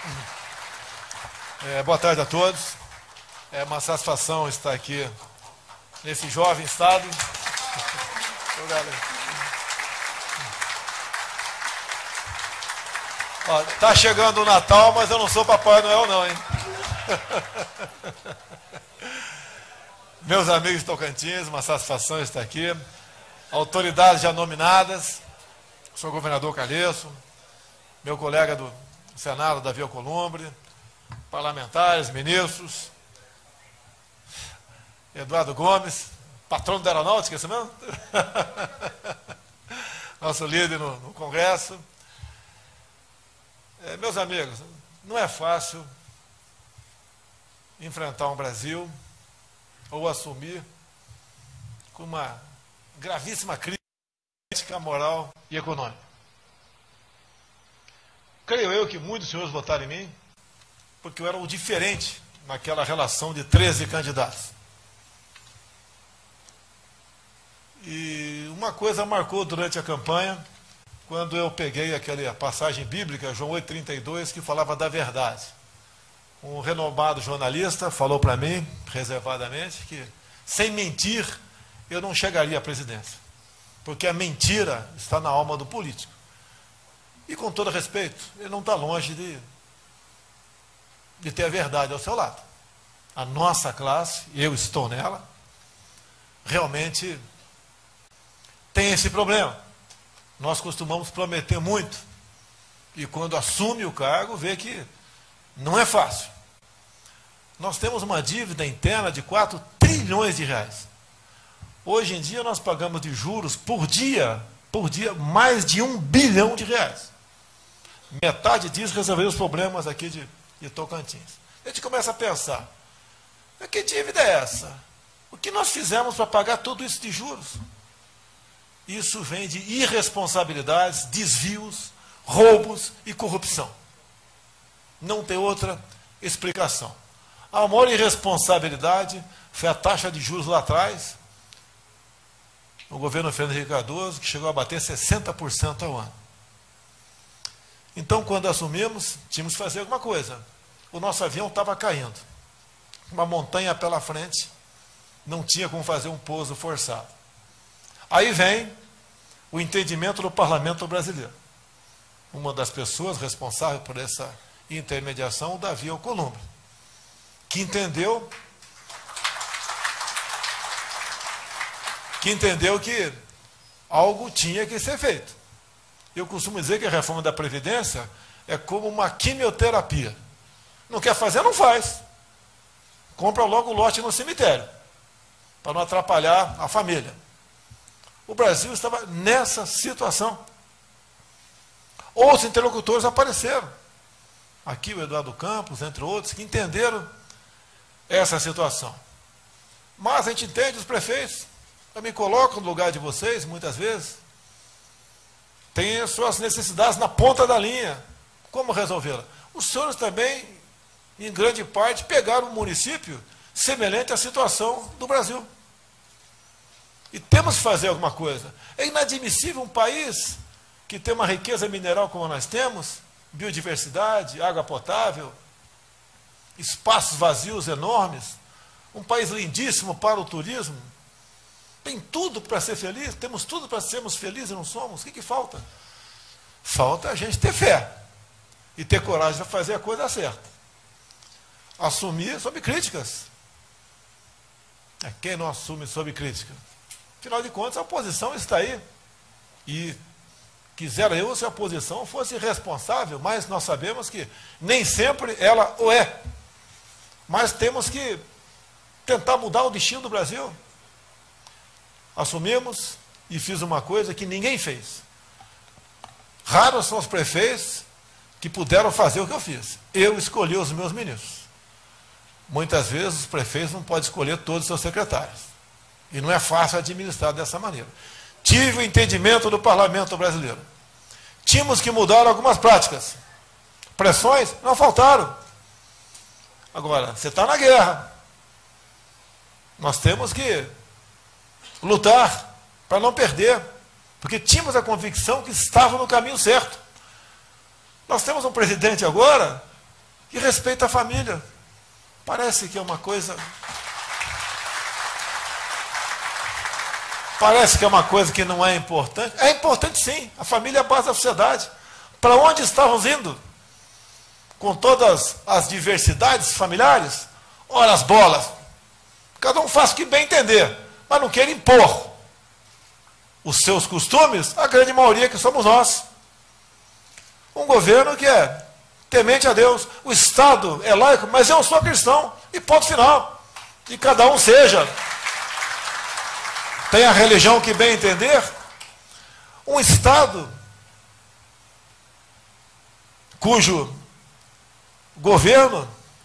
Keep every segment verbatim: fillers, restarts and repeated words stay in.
É, boa tarde a todos. É uma satisfação estar aqui nesse jovem estado. Ó, tá chegando o Natal, mas eu não sou Papai Noel não, hein? Meus amigos Tocantins, uma satisfação estar aqui. Autoridades já nominadas, sou o governador Calheiço, meu colega do Senado, Davi Alcolumbre, parlamentares, ministros, Eduardo Gomes, patrono da aeronáutica, é isso mesmo? Nosso líder no, no Congresso. É, meus amigos, não é fácil enfrentar um Brasil ou assumir com uma gravíssima crítica moral e econômica. Creio eu que muitos senhores votaram em mim porque eu era o diferente naquela relação de treze candidatos. E uma coisa marcou durante a campanha, quando eu peguei aquela passagem bíblica, João oito, trinta e dois, que falava da verdade. Um renomado jornalista falou para mim, reservadamente, que sem mentir eu não chegaria à presidência. Porque a mentira está na alma do político. E com todo respeito, ele não está longe de, de ter a verdade ao seu lado. A nossa classe, eu estou nela, realmente tem esse problema. Nós costumamos prometer muito. E quando assume o cargo, vê que não é fácil. Nós temos uma dívida interna de quatro trilhões de reais. Hoje em dia nós pagamos de juros por dia, por dia, mais de um bilhão de reais. Metade disso resolveu os problemas aqui de, de Tocantins. A gente começa a pensar, que dívida é essa? O que nós fizemos para pagar tudo isso de juros? Isso vem de irresponsabilidades, desvios, roubos e corrupção. Não tem outra explicação. A maior irresponsabilidade foi a taxa de juros lá atrás, no governo Fernando Henrique Cardoso, que chegou a bater sessenta por cento ao ano. Então, quando assumimos, tínhamos que fazer alguma coisa. O nosso avião estava caindo. Uma montanha pela frente, não tinha como fazer um pouso forçado. Aí vem o entendimento do Parlamento brasileiro. Uma das pessoas responsáveis por essa intermediação, o Davi Alcolumbre, que entendeu, que entendeu que algo tinha que ser feito. Eu costumo dizer que a reforma da Previdência é como uma quimioterapia. Não quer fazer, não faz. Compra logo o lote no cemitério, para não atrapalhar a família. O Brasil estava nessa situação. Outros interlocutores apareceram. Aqui o Eduardo Campos, entre outros, que entenderam essa situação. Mas a gente entende os prefeitos. Eu me coloco no lugar de vocês, muitas vezes. Tem as suas necessidades na ponta da linha. Como resolvê-la? Os senhores também, em grande parte, pegaram um município semelhante à situação do Brasil. E temos que fazer alguma coisa. É inadmissível um país que tem uma riqueza mineral como nós temos, biodiversidade, água potável, espaços vazios enormes, um país lindíssimo para o turismo. Tem tudo para ser feliz, temos tudo para sermos felizes e não somos. O que, que falta? Falta a gente ter fé e ter coragem de fazer a coisa certa. Assumir sob críticas. É quem não assume sob crítica? Afinal de contas, a oposição está aí. E quisera eu se a oposição fosse responsável, mas nós sabemos que nem sempre ela o é. Mas temos que tentar mudar o destino do Brasil. Assumimos e fiz uma coisa que ninguém fez. Raros são os prefeitos que puderam fazer o que eu fiz. Eu escolhi os meus ministros. Muitas vezes os prefeitos não podem escolher todos os seus secretários. E não é fácil administrar dessa maneira. Tive o entendimento do Parlamento brasileiro. Tínhamos que mudar algumas práticas. Pressões não faltaram. Agora, você está na guerra. Nós temos que lutar para não perder. Porque tínhamos a convicção que estava no caminho certo. Nós temos um presidente agora e respeita a família. Parece que é uma coisa... Parece que é uma coisa que não é importante. É importante sim, a família é a base da sociedade. Para onde estávamos indo? Com todas as diversidades familiares? Ora as bolas. Cada um faz o que bem entender, mas não quer impor os seus costumes, a grande maioria que somos nós. Um governo que é temente a Deus, o Estado é laico, mas eu sou cristão, e ponto final. E cada um seja... Tem a religião que bem entender. Um Estado cujo governo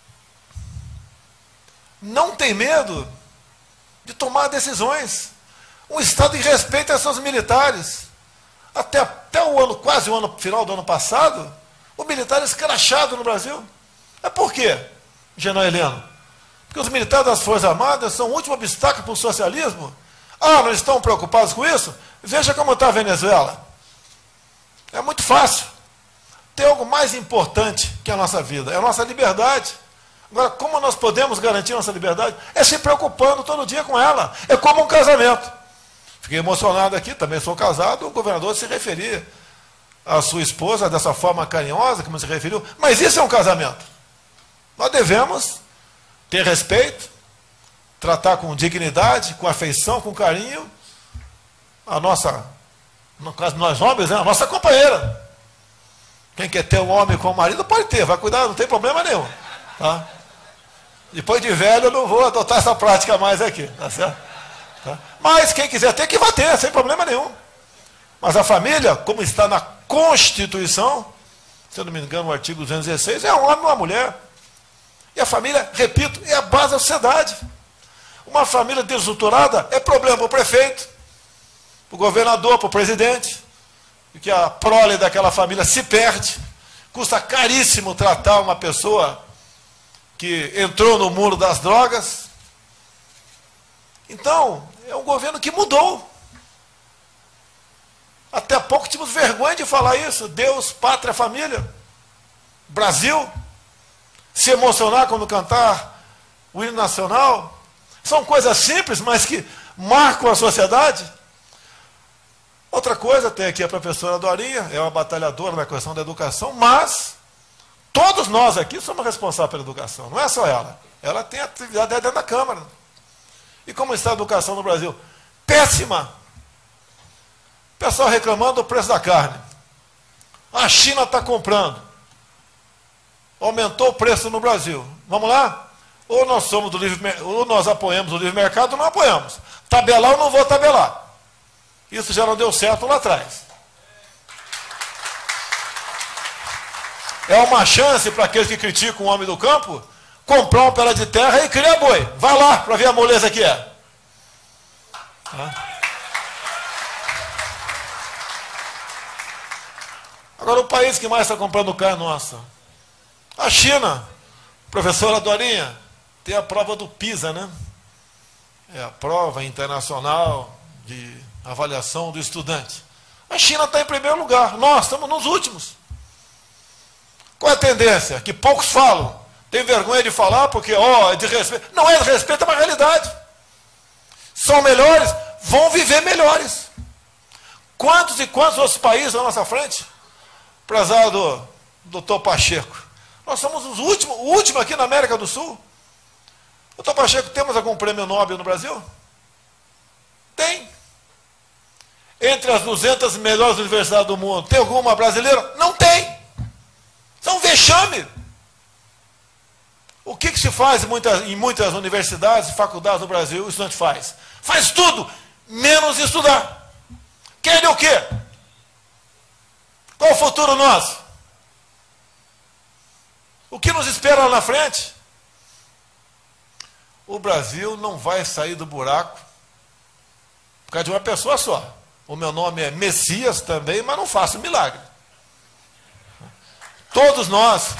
não tem medo de tomar decisões. Um Estado que respeita seus militares. Até, até o ano, quase o ano, final do ano passado, o militar é escrachado no Brasil. É por quê, General Heleno? Porque os militares das Forças Armadas são o último obstáculo para o socialismo. Ah, não estão preocupados com isso? Veja como está a Venezuela. É muito fácil. Tem algo mais importante que a nossa vida, é a nossa liberdade. Agora, como nós podemos garantir a nossa liberdade? É se preocupando todo dia com ela. É como um casamento. Fiquei emocionado aqui, também sou casado, o governador se referia à sua esposa dessa forma carinhosa, como se referiu. Mas isso é um casamento. Nós devemos ter respeito, tratar com dignidade, com afeição, com carinho, a nossa, no caso nós homens, né, a nossa companheira. Quem quer ter um homem como marido, pode ter, vai cuidar, não tem problema nenhum. Tá? Depois de velho, eu não vou adotar essa prática mais aqui, tá certo? Tá? Mas quem quiser ter, que vai ter, sem problema nenhum. Mas a família, como está na Constituição, se eu não me engano, o artigo duzentos e dezesseis, é um homem e uma mulher. E a família, repito, é a base da sociedade. Uma família desestruturada é problema para o prefeito, para o governador, para o presidente, porque a prole daquela família se perde. Custa caríssimo tratar uma pessoa que entrou no mundo das drogas. Então, é um governo que mudou. Até há pouco tínhamos vergonha de falar isso. Deus, pátria, família. Brasil. Se emocionar quando cantar o hino nacional. São coisas simples, mas que marcam a sociedade. Outra coisa, tem aqui a professora Dorinha, é uma batalhadora na questão da educação, mas todos nós aqui somos responsáveis pela educação, não é só ela. Ela tem atividade dentro da Câmara. E como está a educação no Brasil? Péssima. O pessoal reclamando do preço da carne. A China está comprando. Aumentou o preço no Brasil. Vamos lá? Ou nós somos do livre, ou nós apoiamos o livre mercado ou não apoiamos. Tabelar eu não vou tabelar. Isso já não deu certo lá atrás. É uma chance para aqueles que criticam o homem do campo comprar um pedaço de terra e criar boi. Vai lá para ver a moleza que é. Agora, o país que mais está comprando carne nossa? A China. Professora Dorinha, tem a prova do PISA, né? É a prova internacional de avaliação do estudante. A China está em primeiro lugar, nós estamos nos últimos. Qual é a tendência? Que poucos falam. Tem vergonha de falar porque, ó, é de respeito. Não é de respeito, é uma realidade. São melhores, vão viver melhores. Quantos e quantos outros países à nossa frente? Prezado doutor Pacheco. Nós somos os últimos, o último aqui na América do Sul. Doutor Pacheco, temos algum prêmio Nobel no Brasil? Tem. Entre as duzentas melhores universidades do mundo, tem alguma brasileira? Não tem. Isso é um vexame. O que, que se faz em muitas, em muitas universidades e faculdades do Brasil? O estudante faz? Faz tudo, menos estudar. Querem o quê? Qual o futuro nosso? O que nos espera lá na frente? O Brasil não vai sair do buraco por causa de uma pessoa só. O meu nome é Messias também, mas não faço milagre. Todos nós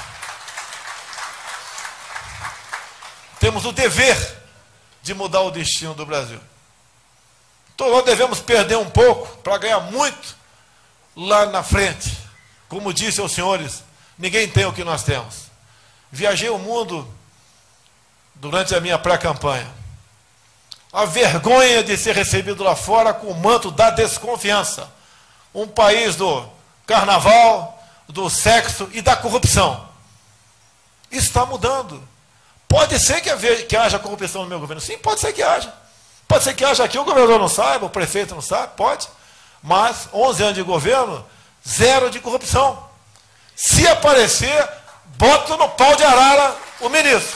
temos o dever de mudar o destino do Brasil. Então nós devemos perder um pouco para ganhar muito lá na frente. Como disse aos senhores, ninguém tem o que nós temos. Viajei o mundo durante a minha pré-campanha. A vergonha de ser recebido lá fora com o manto da desconfiança. Um país do carnaval, do sexo e da corrupção. Isso está mudando. Pode ser que haja, que haja corrupção no meu governo. Sim, pode ser que haja. Pode ser que haja aqui, o governador não saiba, o prefeito não sabe, pode. Mas, onze anos de governo, zero de corrupção. Se aparecer, bota no pau de arara o ministro.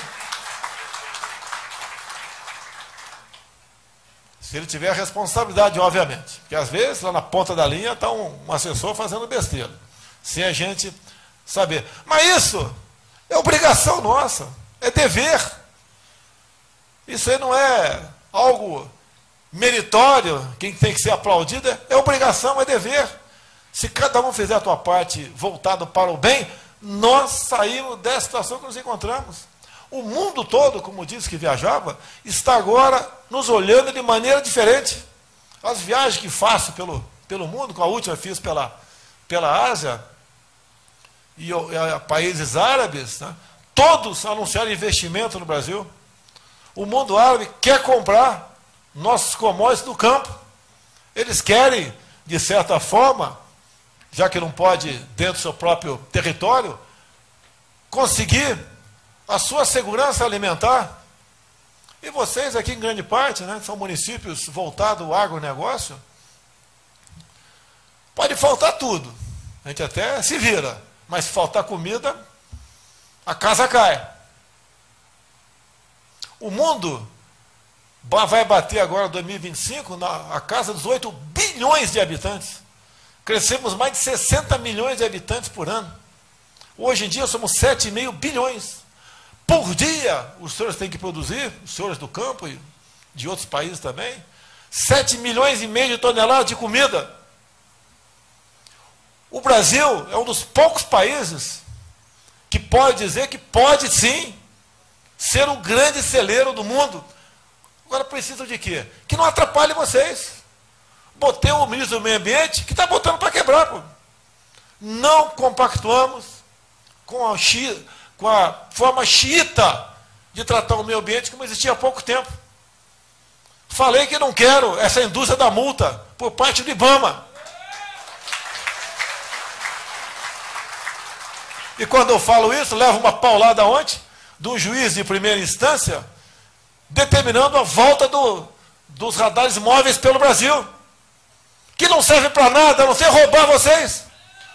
Se ele tiver a responsabilidade, obviamente. Porque às vezes, lá na ponta da linha, está um, um assessor fazendo besteira. Sem a gente saber. Mas isso é obrigação nossa. É dever. Isso aí não é algo meritório, quem tem que ser aplaudido, é obrigação, é dever. Se cada um fizer a sua parte voltado para o bem, nós saímos dessa situação que nos encontramos. O mundo todo, como disse que viajava, está agora nos olhando de maneira diferente. As viagens que faço pelo, pelo mundo, com a última fiz pela, pela Ásia, e, e países árabes, né, todos anunciaram investimento no Brasil. O mundo árabe quer comprar nossos commodities do campo. Eles querem, de certa forma, já que não pode, dentro do seu próprio território, conseguir a sua segurança alimentar. E vocês aqui, em grande parte, né, são municípios voltados ao agronegócio, pode faltar tudo. A gente até se vira, mas se faltar comida, a casa cai. O mundo vai bater agora, em dois mil e vinte e cinco, na a casa dos oito bilhões de habitantes. Crescemos mais de sessenta milhões de habitantes por ano. Hoje em dia somos sete vírgula cinco bilhões. Por dia, os senhores têm que produzir, os senhores do campo e de outros países também, sete milhões e meio de toneladas de comida. O Brasil é um dos poucos países que pode dizer que pode sim ser um grande celeiro do mundo. Agora precisam de quê? Que não atrapalhe vocês. Botei o ministro do Meio Ambiente que está botando para quebrar. Pô. Não compactuamos com a, xi, com a forma xiita de tratar o meio ambiente como existia há pouco tempo. Falei que não quero essa indústria da multa por parte do IBAMA. E quando eu falo isso, levo uma paulada ontem de um juiz de primeira instância determinando a volta do, dos radares móveis pelo Brasil, que não serve para nada, a não ser roubar vocês.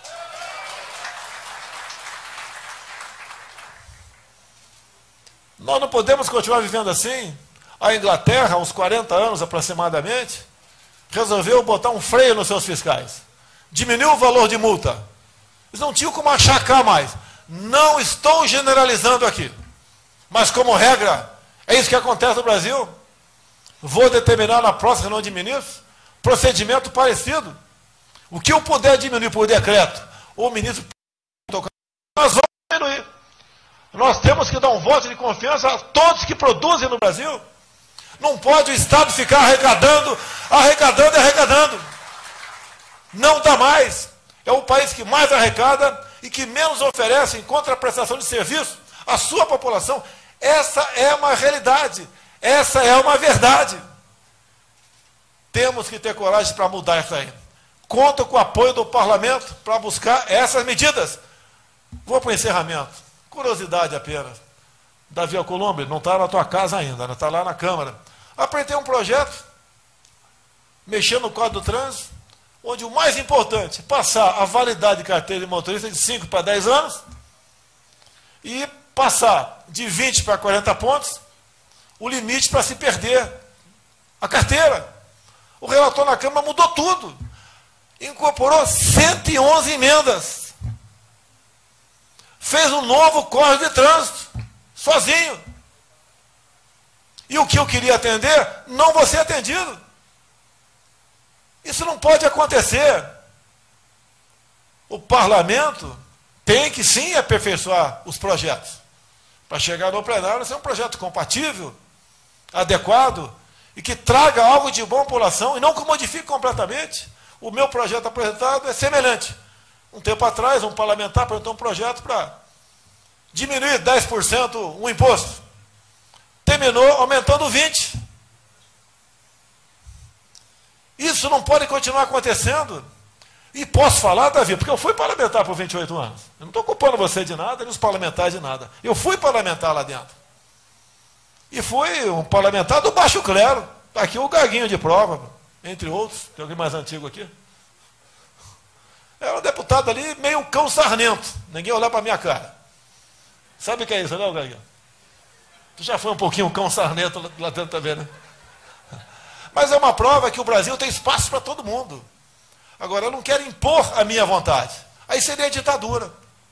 Nós não podemos continuar vivendo assim. A Inglaterra, há uns quarenta anos aproximadamente, resolveu botar um freio nos seus fiscais. Diminuiu o valor de multa. Eles não tinham como achacar mais. Não estou generalizando aqui. Mas, como regra, é isso que acontece no Brasil. Vou determinar na próxima reunião de ministros procedimento parecido. O que eu puder diminuir por decreto, ou o ministro tocar, nós vamos diminuir. Nós temos que dar um voto de confiança a todos que produzem no Brasil. Não pode o Estado ficar arrecadando, arrecadando e arrecadando. Não dá mais. É o país que mais arrecada e que menos oferece em contraprestação de serviço à sua população. Essa é uma realidade. Essa é uma verdade. Temos que ter coragem para mudar isso aí. Conto com o apoio do parlamento para buscar essas medidas. Vou para o encerramento. Curiosidade apenas. Davi Alcolumbre, não está na tua casa ainda, está lá na Câmara. Apresentei um projeto, mexendo no Código do Trânsito, onde o mais importante, passar a validade de carteira de motorista de cinco para dez anos e passar de vinte para quarenta pontos o limite para se perder a carteira. O relator na Câmara mudou tudo. Incorporou cento e onze emendas. Fez um novo Código de Trânsito, sozinho. E o que eu queria atender, não vou ser atendido. Isso não pode acontecer. O parlamento tem que sim aperfeiçoar os projetos. Para chegar no plenário, ser um projeto compatível, adequado, e que traga algo de bom à população, e não que modifique completamente. O meu projeto apresentado é semelhante. Um tempo atrás, um parlamentar apresentou um projeto para diminuir dez por cento um imposto. Terminou aumentando vinte por cento. Isso não pode continuar acontecendo. E posso falar, Davi, porque eu fui parlamentar por vinte e oito anos. Eu não estou culpando você de nada, nem os parlamentares de nada. Eu fui parlamentar lá dentro. E fui um parlamentar do baixo clero. Está aqui o Gaguinho de prova, entre outros. Tem alguém mais antigo aqui? Era um deputado ali, meio cão sarnento. Ninguém olhava para a minha cara. Sabe o que é isso, né, Gaguinho? Tu já foi um pouquinho um cão sarnento lá dentro também, né? Mas é uma prova que o Brasil tem espaço para todo mundo. Agora, eu não quero impor a minha vontade. Aí seria ditadura.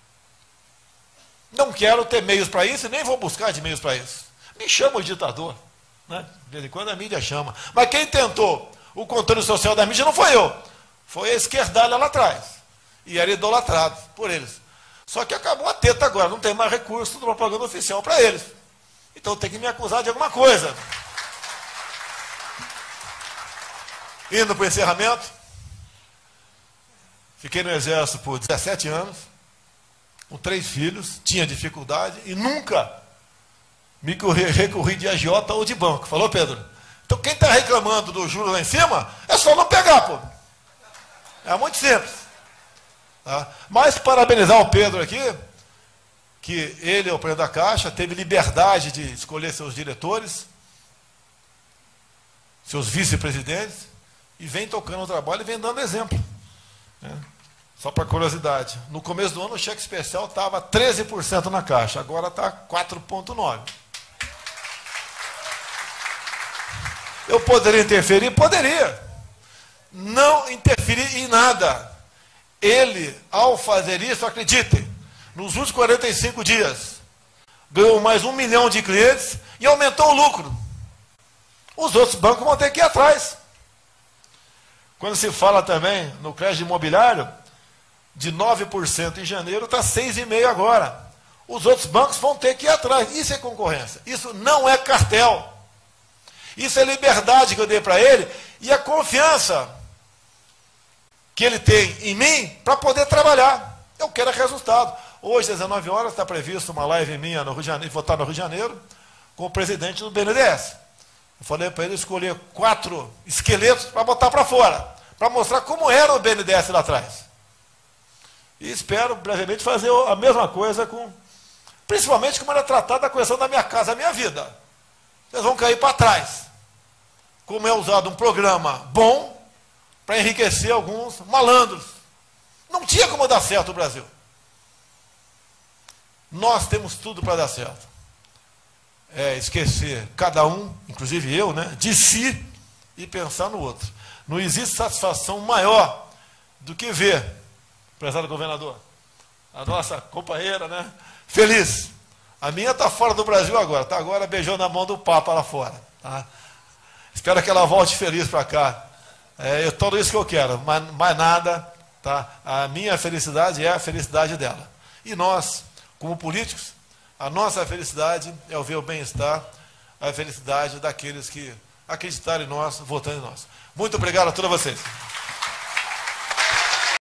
Não quero ter meios para isso e nem vou buscar de meios para isso. Me chama de ditador. Né? De vez em quando a mídia chama. Mas quem tentou o controle social da mídia não foi eu. Foi a esquerdalha lá atrás. E era idolatrado por eles. Só que acabou a teta agora. Não tem mais recurso de propaganda oficial para eles. Então tem que me acusar de alguma coisa. Indo para o encerramento, fiquei no Exército por dezessete anos, com três filhos, tinha dificuldade e nunca me recorri de agiota ou de banco. Falou, Pedro? Então quem está reclamando do juro lá em cima, é só não pegar, pô. É muito simples. Tá? Mas parabenizar o Pedro aqui, que ele é o presidente da Caixa, teve liberdade de escolher seus diretores, seus vice-presidentes, e vem tocando o trabalho e vem dando exemplo. Né? Só para curiosidade, no começo do ano o cheque especial estava treze por cento na Caixa, agora está quatro vírgula nove por cento. Eu poderia interferir? Poderia. Não interferir em nada. Ele, ao fazer isso, acreditem, nos últimos quarenta e cinco dias, ganhou mais um milhão de clientes e aumentou o lucro. Os outros bancos vão ter que ir atrás. Quando se fala também no crédito imobiliário, de nove por cento em janeiro, está seis vírgula cinco por cento agora. Os outros bancos vão ter que ir atrás. Isso é concorrência. Isso não é cartel. Isso é liberdade que eu dei para ele e a confiança que ele tem em mim para poder trabalhar. Eu quero resultado. Hoje, às dezenove horas, está previsto uma live minha no Rio de Janeiro, vou estar no Rio de Janeiro, com o presidente do B N D E S. Eu falei para ele escolher quatro esqueletos para botar para fora, para mostrar como era o B N D E S lá atrás. E espero brevemente fazer a mesma coisa com, principalmente como era tratada a questão da minha casa, da minha vida. Vocês vão cair para trás. Como é usado um programa bom para enriquecer alguns malandros. Não tinha como dar certo o Brasil. Nós temos tudo para dar certo. É esquecer cada um, inclusive eu, né, de si e pensar no outro. Não existe satisfação maior do que ver, prezado governador, a nossa companheira, né, feliz. A minha está fora do Brasil agora, está agora beijando a mão do Papa lá fora. Tá? Espero que ela volte feliz para cá. É tudo isso que eu quero, mas mais nada. Tá? A minha felicidade é a felicidade dela. E nós, como políticos, a nossa felicidade é o ver o bem-estar, a felicidade daqueles que acreditaram em nós, votando em nós. Muito obrigado a todos vocês.